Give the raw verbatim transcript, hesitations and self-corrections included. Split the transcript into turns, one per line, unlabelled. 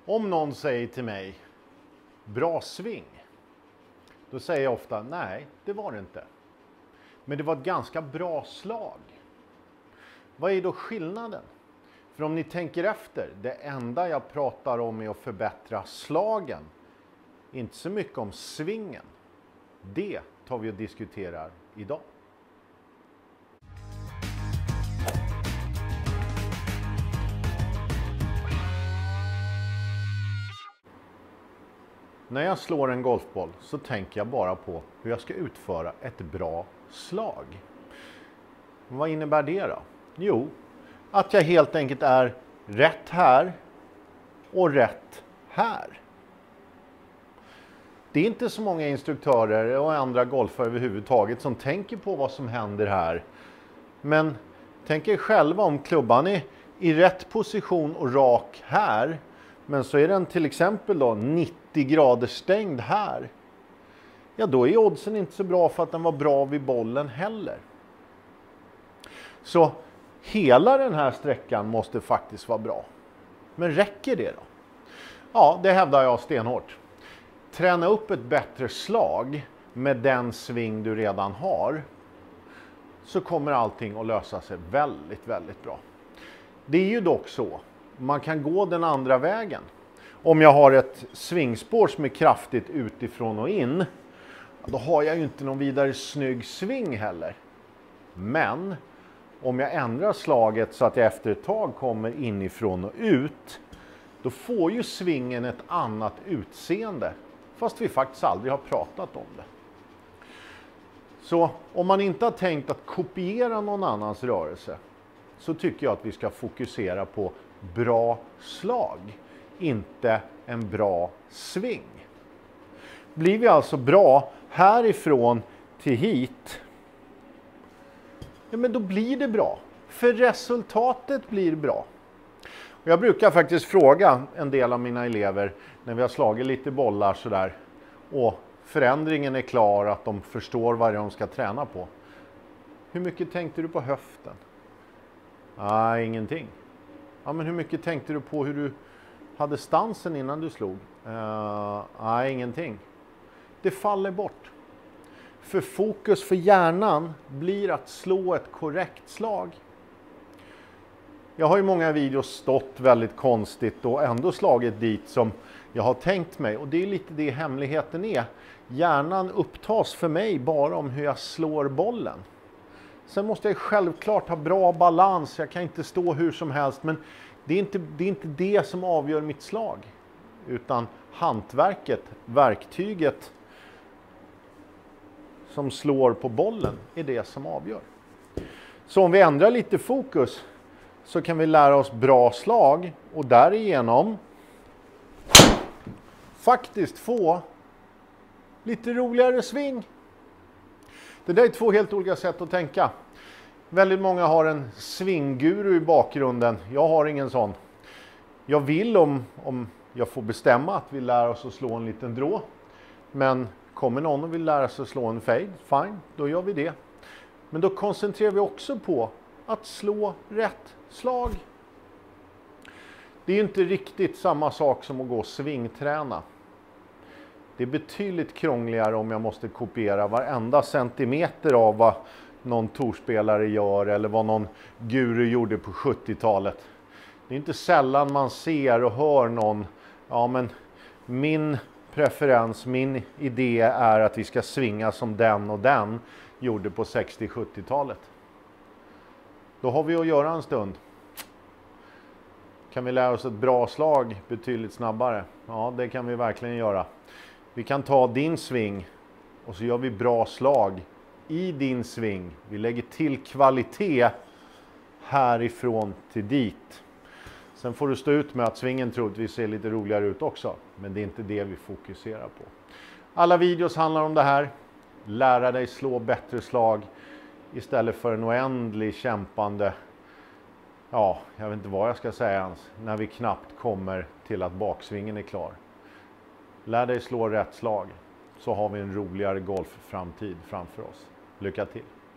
Om någon säger till mig, bra sving, då säger jag ofta, nej, det var det inte. Men det var ett ganska bra slag. Vad är då skillnaden? För om ni tänker efter, det enda jag pratar om är att förbättra slagen. Inte så mycket om svingen. Det tar vi och diskuterar idag. När jag slår en golfboll så tänker jag bara på hur jag ska utföra ett bra slag. Vad innebär det då? Jo, att jag helt enkelt är rätt här och rätt här. Det är inte så många instruktörer och andra golfare överhuvudtaget som tänker på vad som händer här. Men tänk er själva om klubban är i rätt position och rak här. Men så är den till exempel då nittio grader stängd här. Ja, då är oddsen inte så bra för att den var bra vid bollen heller. Så hela den här sträckan måste faktiskt vara bra. Men räcker det då? Ja, det hävdar jag stenhårt. Träna upp ett bättre slag med den sving du redan har, så kommer allting att lösa sig väldigt, väldigt bra. Det är ju dock så. Man kan gå den andra vägen. Om jag har ett svingspår som är kraftigt utifrån och in, då har jag ju inte någon vidare snygg sving heller. Men om jag ändrar slaget så att jag efter ett tag kommer inifrån och ut, då får ju svingen ett annat utseende. Fast vi faktiskt aldrig har pratat om det. Så om man inte har tänkt att kopiera någon annans rörelse, så tycker jag att vi ska fokusera på bra slag, inte en bra sving. Blir vi alltså bra härifrån till hit, ja, men då blir det bra. För resultatet blir bra. Och jag brukar faktiskt fråga en del av mina elever när vi har slagit lite bollar sådär och förändringen är klar, att de förstår vad de ska träna på. Hur mycket tänkte du på höften? Nej, ingenting. Ja, men hur mycket tänkte du på hur du hade stansen innan du slog? Uh, nej, ingenting. Det faller bort. För fokus för hjärnan blir att slå ett korrekt slag. Jag har i många videos stått väldigt konstigt och ändå slagit dit som jag har tänkt mig. Och det är lite det hemligheten är. Hjärnan upptas för mig bara om hur jag slår bollen. Sen måste jag självklart ha bra balans. Jag kan inte stå hur som helst. Men det är inte det, är inte det som avgör mitt slag. Utan hantverket, verktyget som slår på bollen är det som avgör. Så om vi ändrar lite fokus, så kan vi lära oss bra slag och därigenom faktiskt få lite roligare sving. Det där är två helt olika sätt att tänka. Väldigt många har en svingguru i bakgrunden. Jag har ingen sån. Jag vill om, om jag får bestämma att vi lär oss att slå en liten drå. Men kommer någon och vill lära sig att slå en fade, fine, då gör vi det. Men då koncentrerar vi också på att slå rätt slag. Det är ju inte riktigt samma sak som att gå och svingträna. Det är betydligt krångligare om jag måste kopiera varenda centimeter av vad någon torspelare gör eller vad någon guru gjorde på sjuttiotalet. Det är inte sällan man ser och hör någon, ja men min preferens, min idé är att vi ska svinga som den och den gjorde på sextio-sjuttiotalet. Då har vi att göra en stund. Kan vi lära oss ett bra slag betydligt snabbare? Ja, det kan vi verkligen göra. Vi kan ta din sving och så gör vi bra slag i din sving. Vi lägger till kvalitet härifrån till dit. Sen får du stå ut med att svingen troligtvis ser lite roligare ut också. Men det är inte det vi fokuserar på. Alla videos handlar om det här. Lära dig slå bättre slag istället för en oändlig kämpande, ja, jag vet inte vad jag ska säga ens, när vi knappt kommer till att baksvingen är klar. Lär dig slå rätt slag, så har vi en roligare golfframtid framför oss. Lycka till!